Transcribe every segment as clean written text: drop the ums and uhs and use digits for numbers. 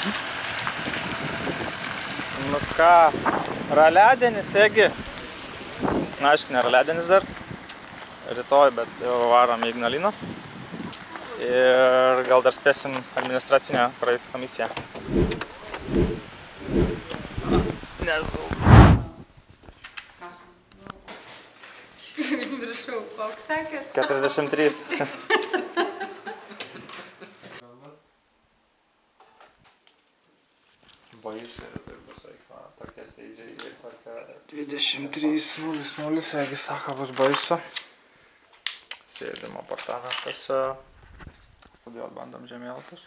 Nu ką, raliadienis, Egi. Na, aišku, ne raliadienis dar. Rytoj, bet jau varom į Ignaliną. Ir gal dar spėsim administracinę praeiti komisiją. Nežinau. Viršau, koks sakėt? 43. Baisiai ir visai, tokie steidžiai ir tokia 23.00, jeigu sako, bus baisu. Sėdim apartamentose, studijuot bandom žemėlapius.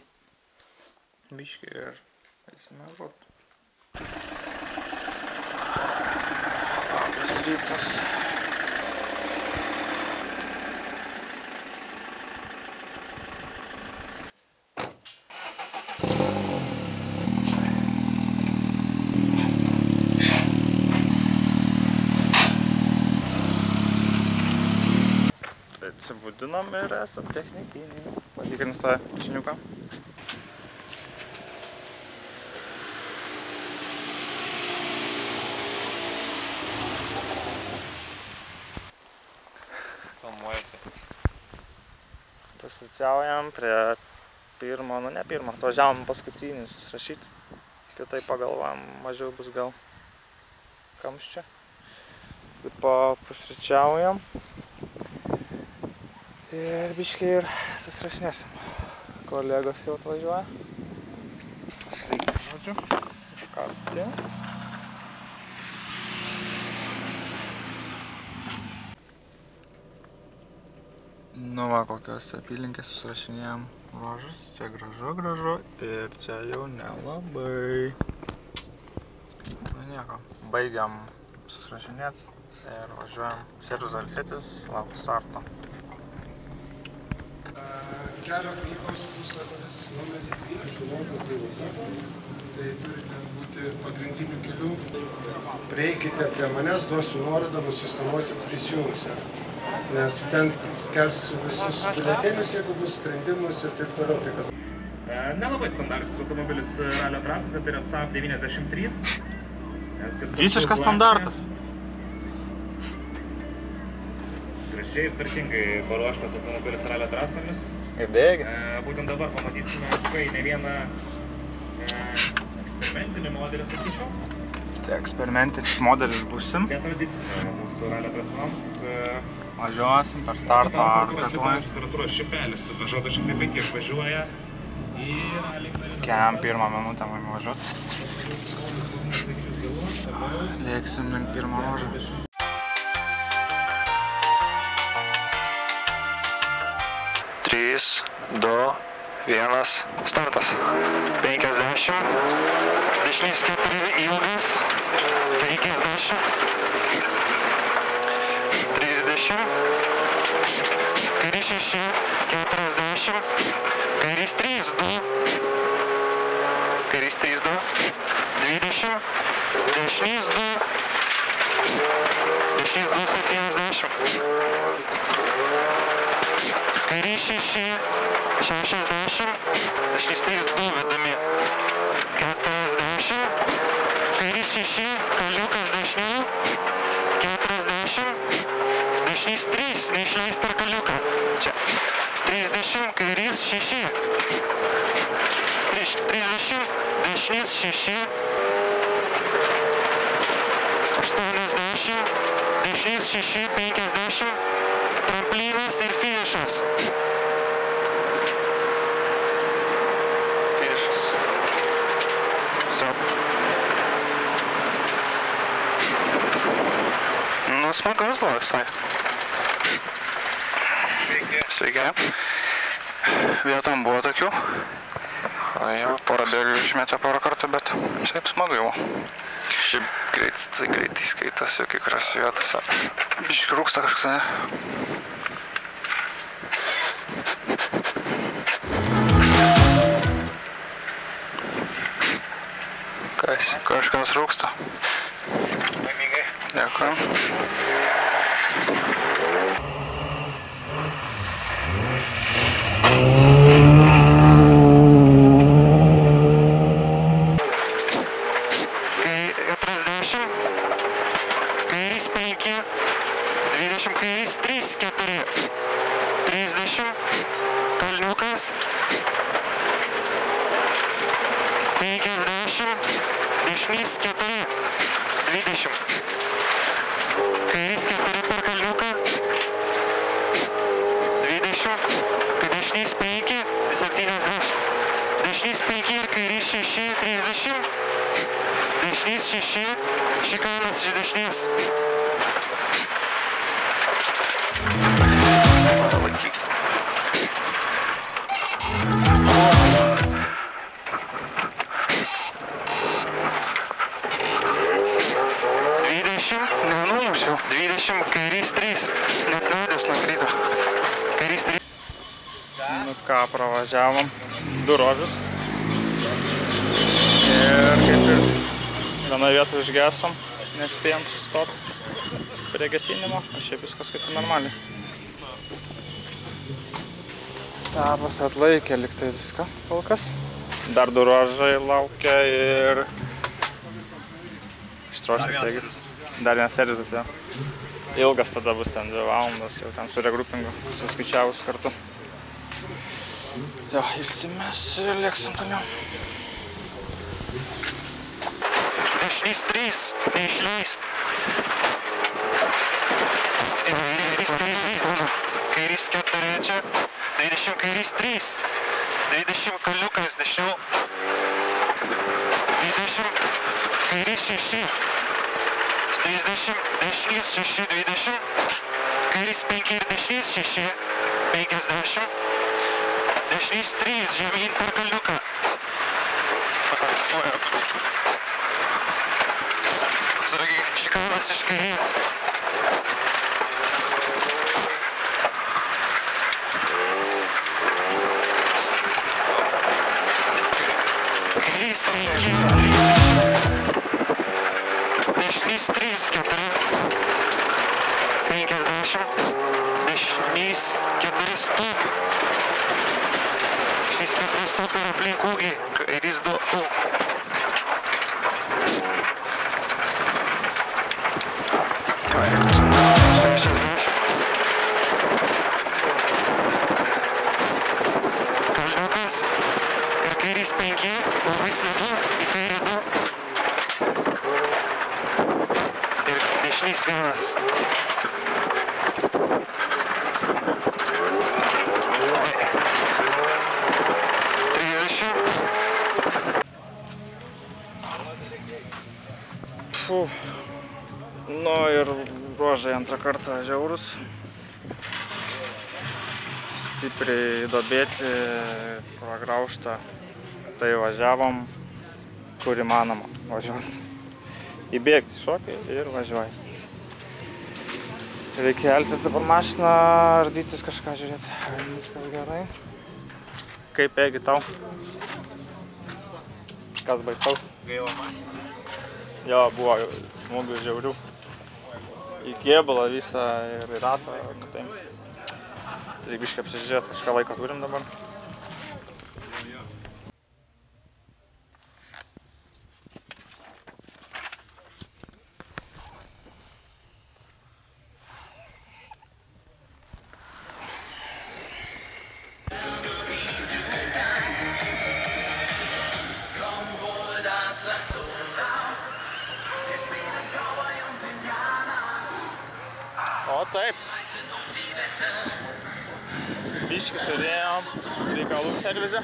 Biškį ir eisime žūt. Labas rytas. Atsibūdinom ir esam technikiniai. Patikrins tą mašiniuką. Filmuojasi. Pasiričiaujam prie pirmo, nu ne pirmo, atvažiavom paskutinį susirašyti. Kitai pagalvojam, mažiau bus gal kamščio. Taip pasiričiaujam. Ir biškai ir susirašinėsim. Kolegos jau atvažiuoja. Reikia, žodžiu, iškasti. Nu va, kokios apylinkės susirašinėjom ruožus. Čia gražu ir čia jau nelabai. Nu nieko, baigiam susirašinėti ir važiuojam sėdus ilsėtis, laukti starto. Kelio knygos puslapis numeris 12 Žulonko privadyba. Tai turite būti pagrindinių kelių. Prieikite prie manęs, duosiu nuorodą, nusiskanuosit, prisijungsit. Nes ten skelbsiu visus biuletenius, jeigu bus sprendimus ir taip toliau. Nelabai standartinis automobilis ralio trasose, tai yra Saab 93. Visiškas standartas. Gražiai ir tvarkingai paruoštas automobilis ralio trasomis. Ir bėgi. Būtent dabar pamatysime tikrai ne vieną eksperimentinį modelį, sakyčiau. Tai eksperimentinis modelis būsim. Netradicinė mūsų ralio trasoms. Važiuosim per starto arką. Temperatūros šipelis su Peugeot 205 išvažiuoja į ralį Ignaliną. Kiam pirmą minutę mums važiuoti. Lėksim link pirmo ruožo. 3, 2, 1, startas. 50, dešinys 4 ilgas, 50, 30, kairys 6, 40, kairys 3, 2, kairys 3, 2, 20, dešinys 2, dešinys 2, 70. Kairys 6, 60, dešinys 3, 2 vedami, 40, kairys 6, kaliukas dešinių, 40, dešinys 3, neišleis per kaliuką, čia, 30, kairys 6, 30, dešinys 6, 80, dešinys 6, 50, tramplinas ir finišas. Finišas. Все. Nu, smagus buvo visai. Sveiki. Vietom buvo tokių. Jau porą bėgių išmetė porą kartų, bet šiaip smagu jau. Šiaip greitai skaitasi kai kurios vietose. Biškai rūksta kažkas, ne? Kažkas rūksta. Laimingai. Dėkui. dešinys 4, 20. Kairys 4 per kalniuką, 20. Dešinys 5, 70. Dešinys 5 ir kairys 6, 30. Dešinys 6, šikanas iš dešinės. Palaikyk. 20, nenumušiau. 20, kairys 3, net liūdės nukrito. Kairys 3. Nu ką, pravažiavom 2 ruožus. Ir kaip ir vieną vietą užgesom, nespėjom sustoti prie gesinimo, o šiaip viskas kaip normaliai. Sabas atlaikė liktai viską kol kas. Dar 2 ruožai laukia ir ištroškis, jeigu. Dar vienas serijus, jo. Ilgas tada bus ten 2 valandas, jau ten su regrupingu, suskaičiavus kartu. Jo, ilsimės ir lėksim toliau. Dešinys 3, neišleist. Kairys 4 čia, 20 kairys 3, 20 kalniukas dešiniau, 20 kairys 6, 30 dešinys 6, 20, kairys 5 ir dešinys 6, 50, dešinys 3, žemyn per kalniuką. Atsargiai, šikanas iš kairės. Kairys 5, 30. Dešinys 3, 4, 50. Dešinys 4 stūp. Dešinys 4 stūp ir aplink ūgį. Kairys 2 ūg. Kalniukas ir kairys 5, labai slidu, į kairį 2 ir dešinys 1. 30. Nu ir ruožai antrą kartą žiaurus. Stipriai duobėti, pragraužta. Tai važiavom, kur įmanoma važiuoti. Į bėgį šokai ir važiuoji. Reikia elgtis dabar mašiną, ardytis kažką žiūrėti. Viskas gerai. Kaip ėgi tau? Kas baisaus? Gaila mašinas. Jo, buvo smūgių žiaurių. Į kėbulą visą ir į ratą. Reikia biškai apsižiūrėti, kažką laiko turim dabar. O taip. Biškį turėjom reikalų servize.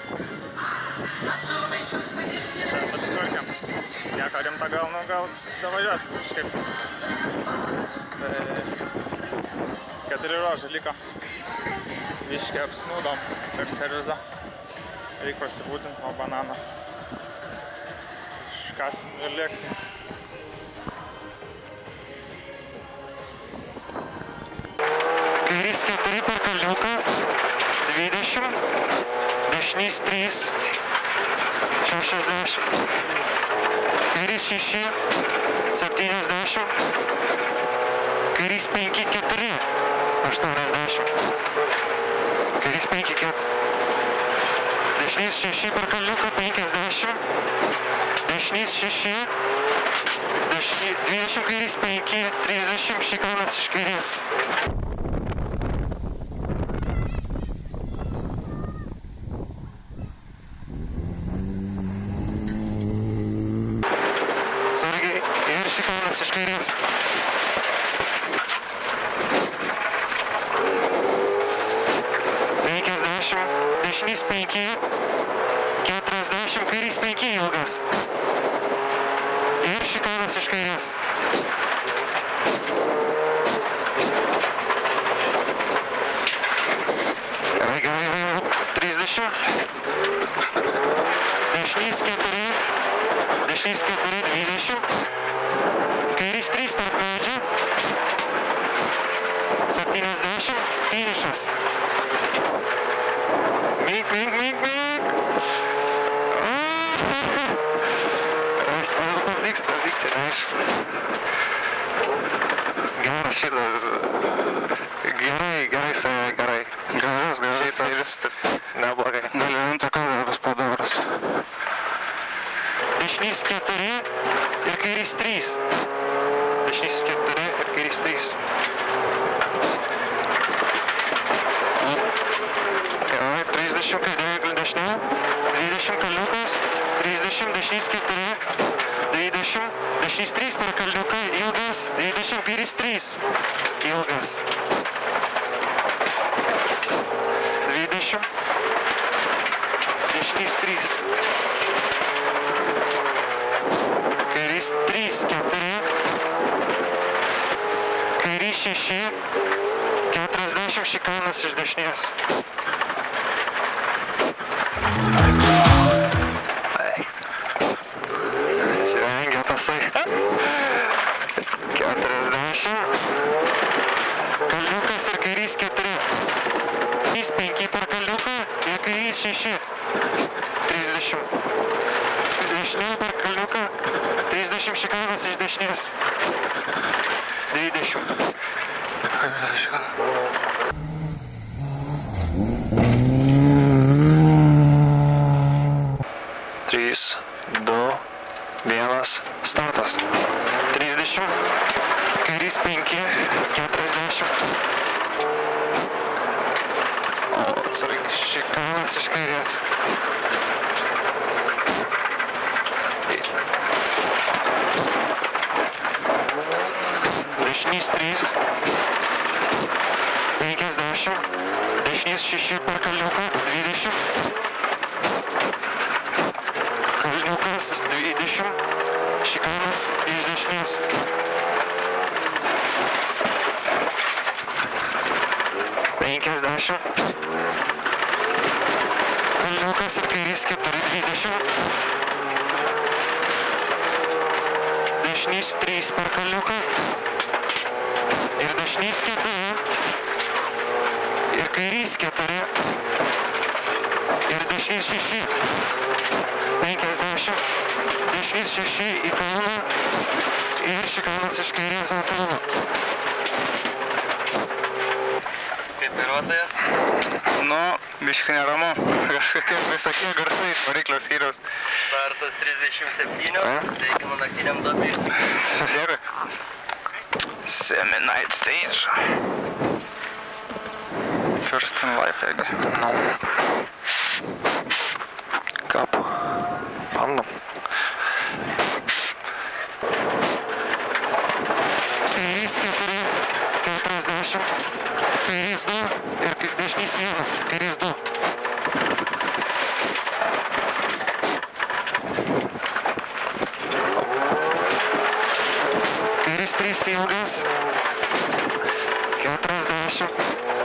Bet apsitvarkėm. Nieko rimta gal davažiuos kažkaip. Tai 4 ruožai liko. Biškį apsnūdom per servizą. Reik pasibūdint, o bananą iškasim ir lėksim. Kairys 4 per kalniuką, 20, dešinys 3, 60, kairys 6, 70, kairys 5, 4, 80, kairys 5, 4, dešinys 6 per kalniuką, 50, dešinys 6, 20 kairys 5, 30, šikanas iš kairės. kalnas iš kairės. 50, dešinys 5, 40, kairys 5 ilgas. Ir šikanas iš kairės. Gerai, 30. Dešinys 4, 20. Kairys 3 tarp medžių. 70, finišas. Myk. Spalvas vyksta, aišku. Geras šitas. Gerai, gerai. Gražus. Neblogai. Gali antrą kalbą bus padaras. Dešinys 4 ir kairys 3. Dešinys 4 ir kairys 3. Gerai, 30 dešinė, 20 kalniukas, 30, dešinys 4, 20, dešinys 3 per kalniuką, ilgas, 20, kairys 3, ilgas. 20, dešinys 3, kairys 3, 4, kairys 6, 40 šikanas iš dešinės. Žvengia tasai. 40. Kalniukas ir kairys 4. 5 per kalniuką ir kairys 6. 30. Dešinė per kalniuką. 30 šikanas iš dešinės. 20. 3, 2, 1, startas. 30, kairys 5, 40. Šikanas iš kairės. Dešinys 3, 50, dešinys 6 per kalniuką, 20. Kalniukas 20, šikanas iš dešinės. 50. Kalniukas ir kairys 4, 20. Dešinys 3 per kalniuką. Ir dešinys 4. Ir kairys 4. Ir dešinys 6. 50. Dešinys 6 į kalną. Ir šikanas iš kairės ant kalno. Kaip vairuotojas? Nu, biškai neramu. Kažkokie visokie garsai iš variklio skyriaus. Startas 37. Sveikinu naktiniam duobės. Gerai. Semi-night stage. First in life, irgi. Nu. Kap. Bandom. Kairys 4, 40. Kairys 2 ir dešinys 1. Kairys 2. Kairys 3 ilgas. 40.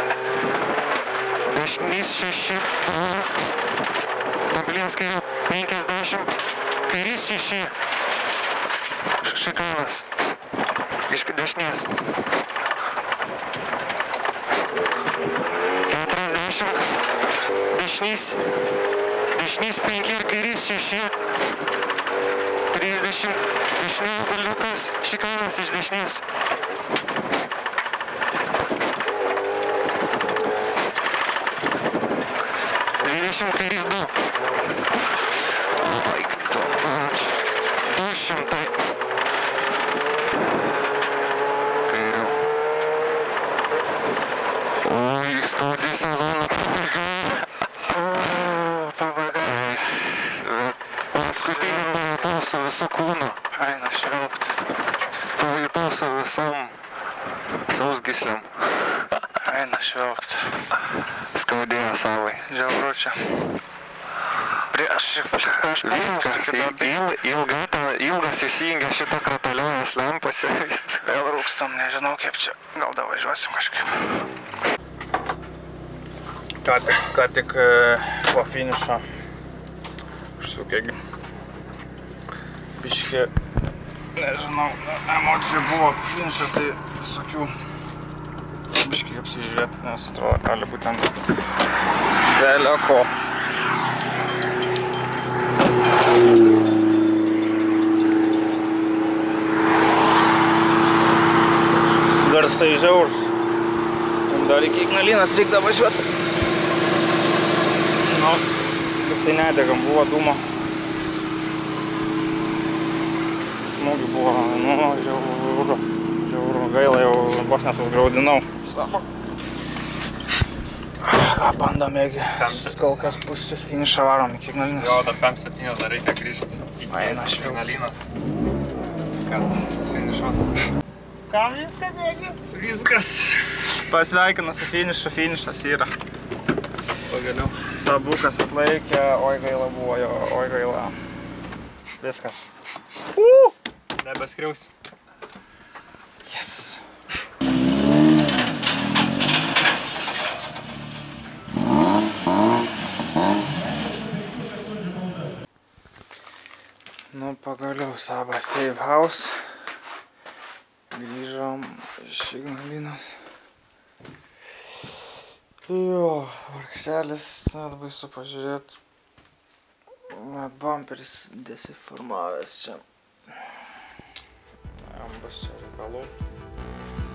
Dešinys 6. Mobilės kairių 50. Kairys 6. Šikanas. Iš dešinės. 40. Dešinys 5 ir kairys 6. 30. Dešinė galiukas, šikanas iš dešinės. 20 kairys 2. Like to much. 200. Kairiau. Oi, skaudi sezono pabaiga. Paskutinį metu su visu kūnu. Eina švilpt. matau su visom sausgyslėm. Eina švilpt. Skaudėjo savai. Žiauru čia. Aš Viskas, ilgas įsijungia šitą krataliojas lempas ir viskas. vėl rūkstam, nežinau kaip čia. Gal davažiuosim kažkaip. Ką tik po finišo užsukė biškį, nežinau, emocijų buvo finišo, tai visokių biškį apsižiūrėti, nes atrodo, gali būti ant teleko. Garsai žiaurus. Dar iki Ignalinos reikda važiuoti. Nu, tik tai nedegam, buvo dūmo. Smūgių buvo, nu, žiauru, gaila, jau vos nesusgraudinau. Sako. Ką bandom, kol kas pusės finišą varom iki Ignalinos. Jo, dar 5-7 dar reikia grįžti iki Ignalinos, kad finišuotų. Kam viskas, Egi? Viskas. Pasveikina su finišu, finišas yra. Pagaliau. Sabukas atlaikė, oi gaila buvo jo, oi gaila. Viskas. Nebeskriausi. Yes. Nu, pagaliau Sabas Safe House. Grįžom iš Ignalinos. Jo, vargšelis, net baisu pažiūrėt. Net bumperis desiformavęs čia. Jam bus čia reikalų.